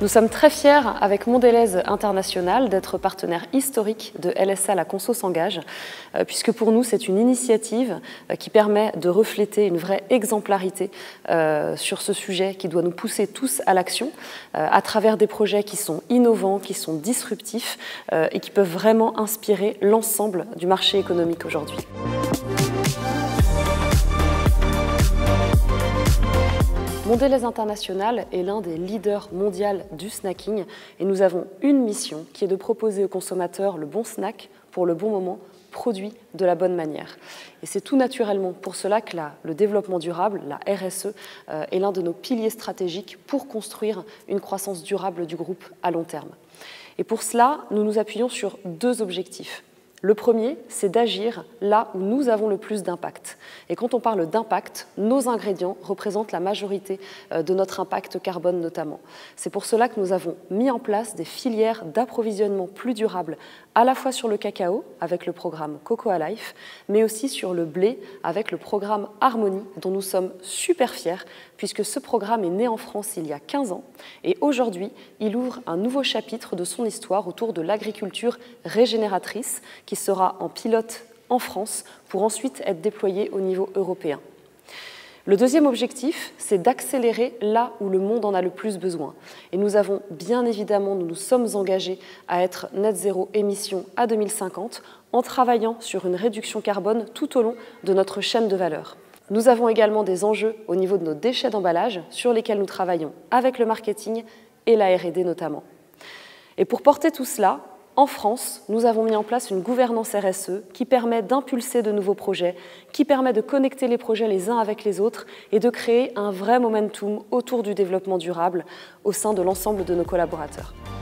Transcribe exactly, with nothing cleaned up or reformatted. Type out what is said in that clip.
Nous sommes très fiers, avec Mondelez International, d'être partenaire historique de L S A La Conso s'engage, puisque pour nous, c'est une initiative qui permet de refléter une vraie exemplarité euh, sur ce sujet qui doit nous pousser tous à l'action, euh, à travers des projets qui sont innovants, qui sont disruptifs euh, et qui peuvent vraiment inspirer l'ensemble du marché économique aujourd'hui. Mondelez International est l'un des leaders mondiaux du snacking et nous avons une mission qui est de proposer aux consommateurs le bon snack pour le bon moment, produit de la bonne manière. Et c'est tout naturellement pour cela que la, le développement durable, la R S E, euh, est l'un de nos piliers stratégiques pour construire une croissance durable du groupe à long terme. Et pour cela, nous nous appuyons sur deux objectifs. Le premier, c'est d'agir là où nous avons le plus d'impact. Et quand on parle d'impact, nos ingrédients représentent la majorité de notre impact carbone notamment. C'est pour cela que nous avons mis en place des filières d'approvisionnement plus durables, à la fois sur le cacao, avec le programme Cocoa Life, mais aussi sur le blé, avec le programme Harmonie, dont nous sommes super fiers, puisque ce programme est né en France il y a quinze ans, et aujourd'hui, il ouvre un nouveau chapitre de son histoire autour de l'agriculture régénératrice, qui sera en pilote en France pour ensuite être déployé au niveau européen. Le deuxième objectif, c'est d'accélérer là où le monde en a le plus besoin. Et nous avons bien évidemment, nous nous sommes engagés à être net zéro émission à deux mille cinquante en travaillant sur une réduction carbone tout au long de notre chaîne de valeur. Nous avons également des enjeux au niveau de nos déchets d'emballage sur lesquels nous travaillons avec le marketing et la R et D notamment. Et pour porter tout cela, en France, nous avons mis en place une gouvernance R S E qui permet d'impulser de nouveaux projets, qui permet de connecter les projets les uns avec les autres et de créer un vrai momentum autour du développement durable au sein de l'ensemble de nos collaborateurs.